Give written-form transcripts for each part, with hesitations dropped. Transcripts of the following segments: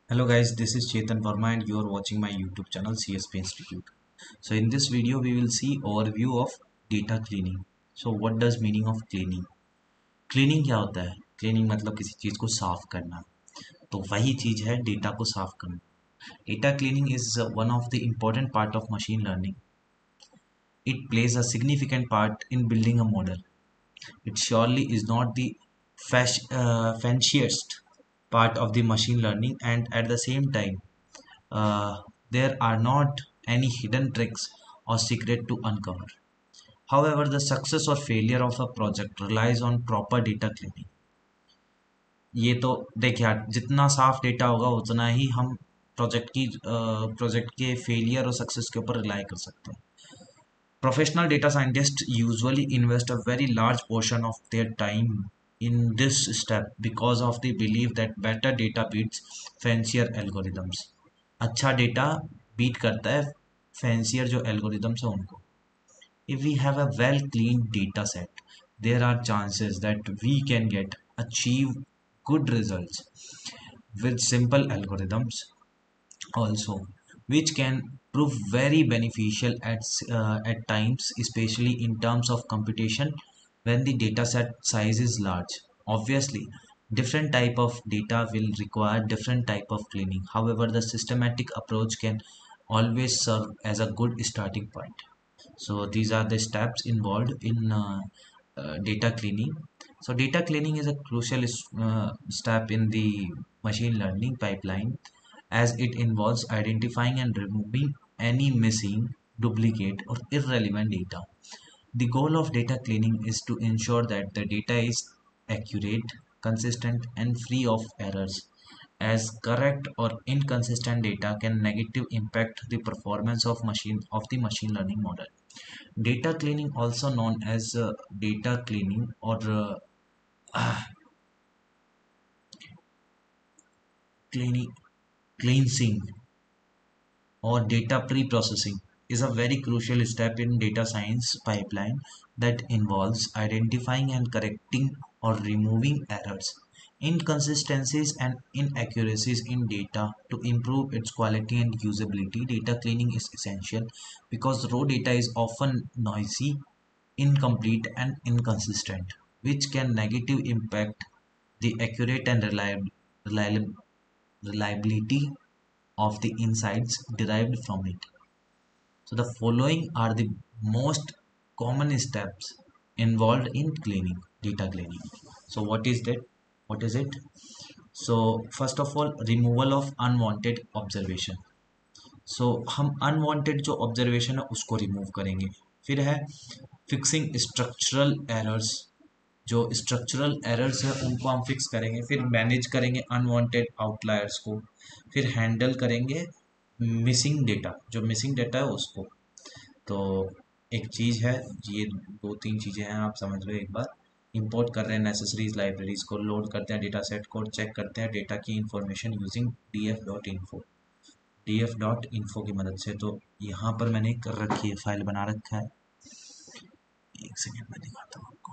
Hello guys, this is Chetan Verma and you are watching my YouTube channel CSP Institute. So in this video we will see overview of data cleaning. So what does meaning of cleaning? Cleaning क्या होता है? Cleaning मतलब किसी चीज को साफ करना. तो वही चीज है डेटा को साफ करना. Data cleaning is one of the important part of machine learning. It plays a significant part in building a model. It surely is not the fanciest part of the machine learning, and at the same time there are not any hidden tricks or secret to uncover. However, the success or failure of a project relies on proper data cleaning. ये तो देखिए यार, जितना साफ data होगा उतना ही हम project के फेलियर और सक्सेस के ऊपर रिलाई कर सकते हैं. Professional data scientists usually invest a very large portion of their time in this step because of the belief that better data beats fancier algorithms. अच्छा डेटा बीट करता है फैंसियर जो एल्गोरिदम्स है उनको. If we have a well cleaned data set, there are chances that we can achieve good results with simple algorithms also, which can prove very beneficial at times, especially in terms of computation when the data set size is large. Obviously, different type of data will require different type of cleaning. However, the systematic approach can always serve as a good starting point. So these are the steps involved in data cleaning. So data cleaning is a crucial step in the machine learning pipeline, as it involves identifying and removing any missing, duplicate or irrelevant data. The goal of data cleaning is to ensure that the data is accurate, consistent and free of errors, as correct or inconsistent data can negatively impact the performance of the machine learning model. Data cleaning, also known as data cleaning or cleaning, cleansing or data pre-processing, is a very crucial step in data science pipeline that involves identifying and correcting or removing errors, inconsistencies and inaccuracies in data to improve its quality and usability. Data cleaning is essential because raw data is often noisy, incomplete and inconsistent, which can negatively impact the accurate and reliability of the insights derived from it. So the following are the most common steps involved in cleaning, data cleaning. So what is that? What is it? So first of all, removal of unwanted observation. सो हम unwanted जो observation है उसको remove करेंगे. फिर है fixing structural errors. जो structural errors है उनको हम फिक्स करेंगे. फिर मैनेज करेंगे अनवांटेड आउटलायर्स को. फिर हैंडल करेंगे मिसिंग डेटा, जो मिसिंग डेटा है उसको. तो एक चीज़ है, ये दो तीन चीज़ें हैं, आप समझ लो. एक बार इंपोर्ट कर रहे हैं नेसेसरीज लाइब्रेरीज को, लोड करते हैं डेटा सेट को, चेक करते हैं डेटा की इंफॉर्मेशन यूजिंग df.info. df.info की मदद से. तो यहाँ पर मैंने कर रखी है, फाइल बना रखा है. एक सेकेंड में दिखाता हूँ आपको.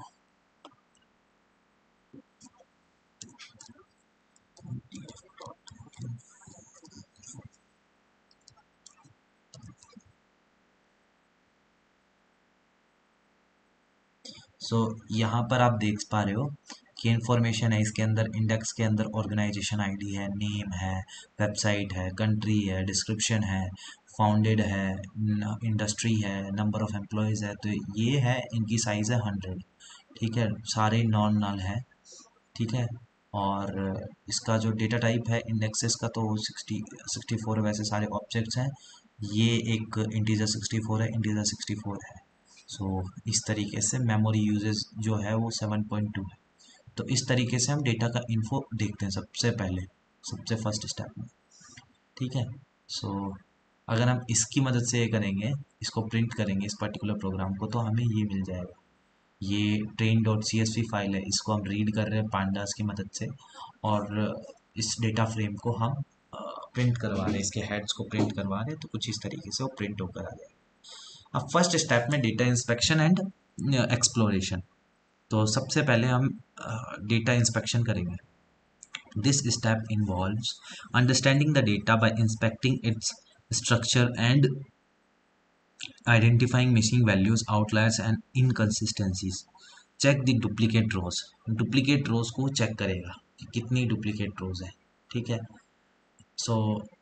सो यहाँ पर आप देख पा रहे हो कि इंफॉर्मेशन है. इसके अंदर इंडेक्स के अंदर ऑर्गेनाइजेशन आईडी है, नेम है, वेबसाइट है, कंट्री है, डिस्क्रिप्शन है, फाउंडेड है, इंडस्ट्री है, नंबर ऑफ एम्प्लॉयज़ है. तो ये है, इनकी साइज़ है 100. ठीक है, सारे नॉन नल है. ठीक है. और इसका जो डेटा टाइप है इंडेक्सेस का, तो 64 वैसे सारे ऑब्जेक्ट्स हैं. ये एक इंटीजर 64 है, इंटीजर 64 है. सो इस तरीके से मेमोरी यूजेस जो है वो 7.2 है. तो इस तरीके से हम डेटा का इन्फो देखते हैं सबसे पहले, सबसे फर्स्ट स्टेप में. ठीक है. सो अगर हम इसकी मदद से ये करेंगे, इसको प्रिंट करेंगे इस पर्टिकुलर प्रोग्राम को, तो हमें ये मिल जाएगा. ये train.csv फाइल है, इसको हम रीड कर रहे हैं पांडास की मदद से, और इस डेटा फ्रेम को हम प्रिंट करवा रहे हैं, इसके हेड्स को प्रिंट करवा रहे हैं. तो कुछ इस तरीके से वो प्रिंट होकर आ जाएगा. अब फर्स्ट स्टेप में डेटा इंस्पेक्शन एंड एक्सप्लोरेशन. तो सबसे पहले हम डेटा इंस्पेक्शन करेंगे. This step involves understanding the data by inspecting its structure and identifying missing values, outliers and inconsistencies. Check the duplicate rows, duplicate rows को चेक करेगा कि कितनी डुप्लीकेट रोज है, ठीक है। सो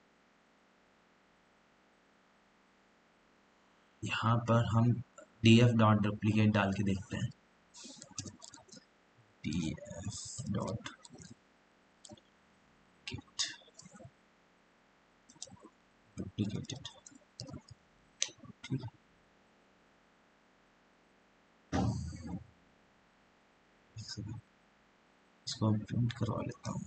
यहाँ पर हम df डॉट डुप्लीकेट डाल के देखते हैं। df डॉट डुप्लीकेटेड, ठीक है। इसको प्रिंट करवा लेता हूँ।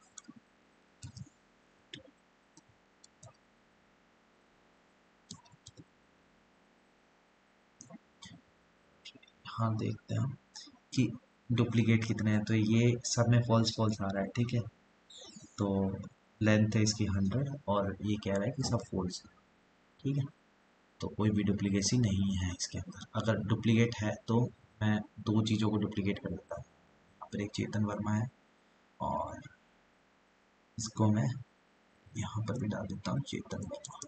हाँ देखते हैं कि डुप्लीकेट कितने हैं। तो ये सब में फॉल्स फॉल्स आ रहा है, ठीक है। तो लेंथ है इसकी 100 और ये कह रहा है कि सब फॉल्स है, ठीक है। तो कोई भी डुप्लीकेसी नहीं है इसके अंदर। अगर डुप्लीकेट है तो मैं दो चीज़ों को डुप्लीकेट कर देता हूँ। यहाँ पर एक चेतन वर्मा है और इसको मैं यहाँ पर भी डाल देता हूँ चेतन वर्मा।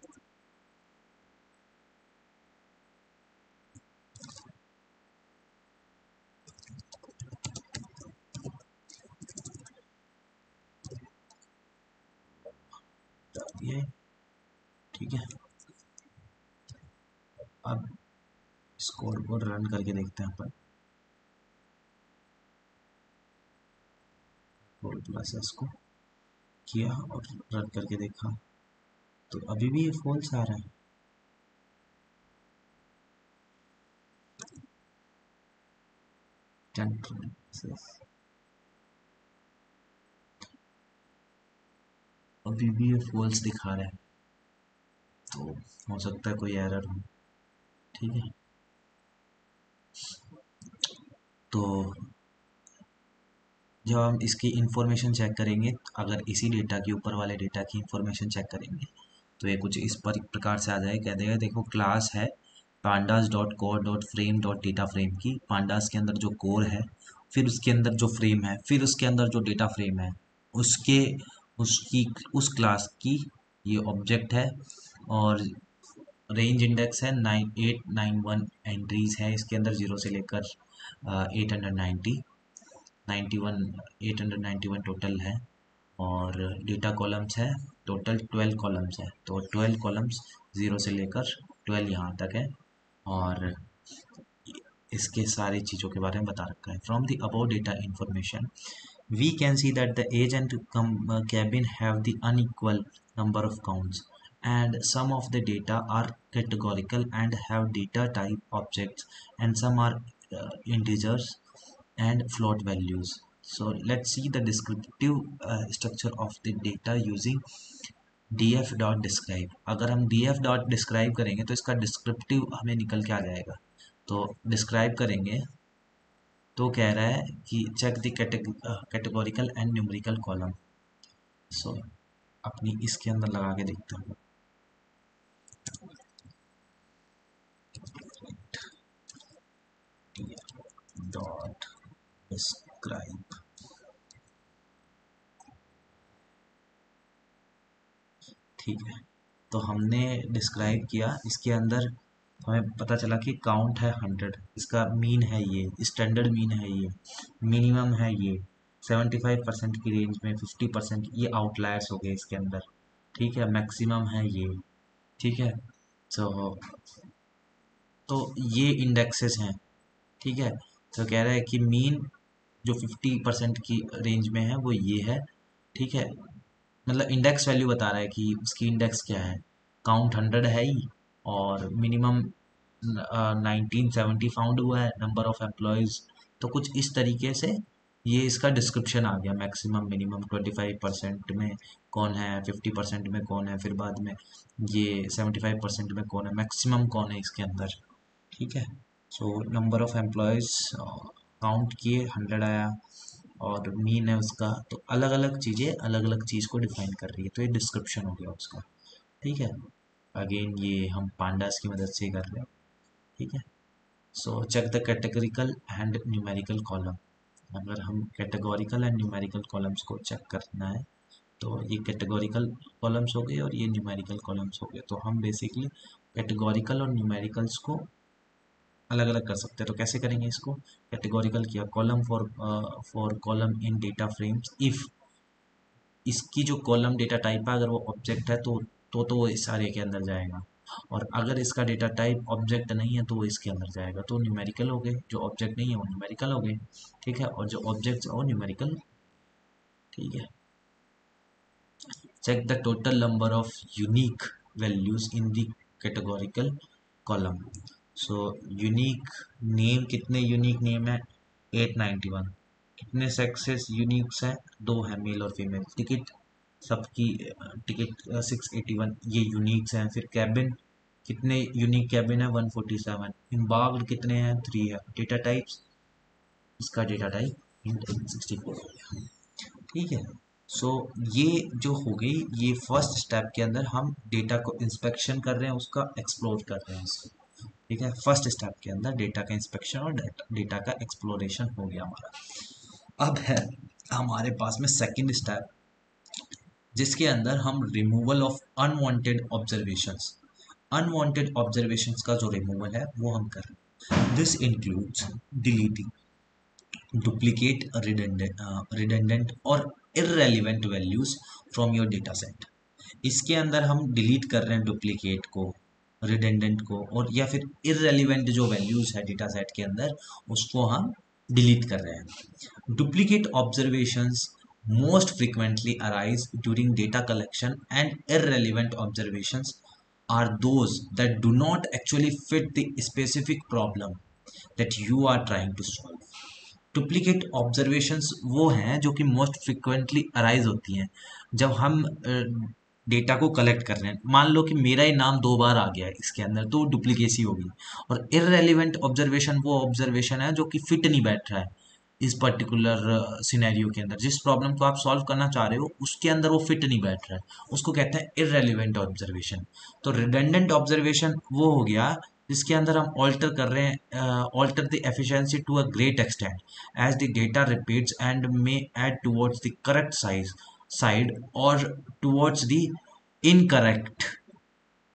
डाल दिए, ठीक है। अब इस कोड को रन करके देखते हैं अपन। कोड प्रोसेस को किया और रन करके देखा तो अभी भी ये फॉल्स आ रहा है। अभी भी ये फॉल्स दिखा रहा है, तो हो सकता है कोई एरर हो, ठीक है। तो जब हम इसकी इंफॉर्मेशन चेक करेंगे, अगर इसी डेटा के ऊपर वाले डेटा की इंफॉर्मेशन चेक करेंगे तो ये कुछ इस प्रकार से आ जाए, कह देगा देखो क्लास है pandas dot core dot frame dot data frame की। pandas के अंदर जो कोर है, फिर उसके अंदर जो फ्रेम है, फिर उसके अंदर जो डेटा फ्रेम है, उसके उसकी उस क्लास की ये ऑब्जेक्ट है। और रेंज इंडेक्स है 9891 एंट्रीज है इसके अंदर, 0 से लेकर 890 91 891 टोटल है। और डेटा कॉलम्स है टोटल 12 कॉलम्स है, तो 12 कॉलम्स 0 से लेकर 12 यहाँ तक है। और इसके सारी चीज़ों के बारे में बता रखा है। From the about data information we can see that the age and cabin have the unequal number of counts, and some of the data are categorical and have data type objects, and some are integers and float values. So let's see the descriptive structure of the data using df dot describe। अगर हम df dot describe करेंगे तो इसका descriptive हमें निकल के आ जाएगा। तो डिस्क्राइब करेंगे तो कह रहा है कि check the categorical and numerical column. So अपनी इसके अंदर लगा के देखता हूँ। डॉट डिस्क्राइब, ठीक है। तो हमने डिस्क्राइब किया, इसके अंदर हमें पता चला कि काउंट है 100, इसका मीन है ये, स्टैंडर्ड मीन है ये, मिनिमम है ये, 75% की रेंज में 50%, ये आउटलायर्स हो गए इसके अंदर, ठीक है। मैक्सिमम है ये, ठीक है। तो तो ये इंडेक्सेस हैं, ठीक है। तो कह रहा है कि मीन जो 50% की रेंज में है वो ये है, ठीक है। मतलब इंडेक्स वैल्यू बता रहा है कि उसकी इंडेक्स क्या है। काउंट 100 है ही, और मिनिमम 1970 फाउंड हुआ है, नंबर ऑफ एम्प्लॉयज़। तो कुछ इस तरीके से ये इसका डिस्क्रिप्शन आ गया। मैक्सिमम मिनिमम 25% में कौन है, 50% में कौन है, फिर बाद में ये 75% में कौन है, मैक्सिमम कौन है इसके अंदर, ठीक है। So number of employees count किए 100 आया, और मीन है उसका। तो अलग अलग चीज़ें अलग अलग चीज़ को डिफाइन कर रही है, तो ये डिस्क्रिप्शन हो गया उसका, ठीक है। अगेन ये हम पांडास की मदद से कर रहे हैं, ठीक है। So check the categorical and numerical column. अगर हम कैटेगोरिकल एंड न्यूमेरिकल कॉलम्स को चेक करना है तो ये कैटेगोरिकल कॉलम्स हो गए और ये न्यूमेरिकल कॉलम्स हो गए। तो हम बेसिकली कैटेगोरिकल और न्यूमेरिकल्स को अलग अलग कर सकते हैं। तो कैसे करेंगे इसको? कैटेगोरिकल किया, column for column in data frames if इसकी जो कॉलम डेटा टाइप है अगर वो ऑब्जेक्ट है तो वो इस सारे के अंदर जाएगा, और अगर इसका डेटा टाइप ऑब्जेक्ट नहीं है तो वो इसके अंदर जाएगा। तो न्यूमेरिकल हो गए, जो ऑब्जेक्ट नहीं है वो न्यूमेरिकल हो गए, ठीक है, और जो ऑब्जेक्ट है वो न्यूमेरिकल, ठीक है। Check the total number of unique values in the categorical column. So unique name, कितने unique name है? 891। कितने sexes unique है? दो है, मेल और फीमेल। टिकट सबकी टिकट 681, ये यूनिक्स हैं। फिर कैबिन, कितने यूनिक कैबिन है? 147। एम्बार्क्ड कितने हैं? 3 है। डेटा टाइप्स, इसका डेटा टाइप int 64 हो गया, ठीक है। सो ये जो हो गई, ये फर्स्ट स्टेप के अंदर हम डेटा को इंस्पेक्शन कर रहे हैं, उसका एक्सप्लोर कर रहे हैं इसको, ठीक है। फर्स्ट स्टेप के अंदर डेटा का इंस्पेक्शन और डेटा का एक्सप्लोरेशन हो गया हमारा। अब है हमारे पास में सेकंड स्टेप, जिसके अंदर हम removal of unwanted observations, unwanted observations का जो रिमूवल है वो हम कर रहे हैं। This includes deleting duplicate, redundant और irrelevant values from your data set। इसके अंदर हम डिलीट कर रहे हैं डुप्लीकेट को, रिडेंडेंट को, और या फिर इररेलीवेंट जो वैल्यूज है डेटा सेट के अंदर उसको हम डिलीट कर रहे हैं। Duplicate observations most frequently arise during data collection and irrelevant observations are those that do not actually fit the specific problem that you are trying to solve। Duplicate observations वो हैं जो कि मोस्ट फ्रिक्वेंटली अराइज होती हैं जब हम data को collect कर रहे हैं। मान लो कि मेरा ही नाम 2 बार आ गया है इसके अंदर, तो डुप्लीकेसी होगी। और इररेलीवेंट ऑब्जर्वेशन वो ऑब्जर्वेशन है जो कि फिट नहीं बैठ रहा है इस पर्टिकुलर सिनेरियो के अंदर, जिस प्रॉब्लम को आप सॉल्व करना चाह रहे हो उसके अंदर वो फिट नहीं बैठ रहा है, उसको कहते हैं इररेलीवेंट ऑब्जर्वेशन। तो रिडंडेंट ऑब्जर्वेशन वो हो गया जिसके अंदर हम ऑल्टर कर रहे हैं, alter the efficiency to a great extent as the data repeats and may add towards the correct size side or towards the incorrect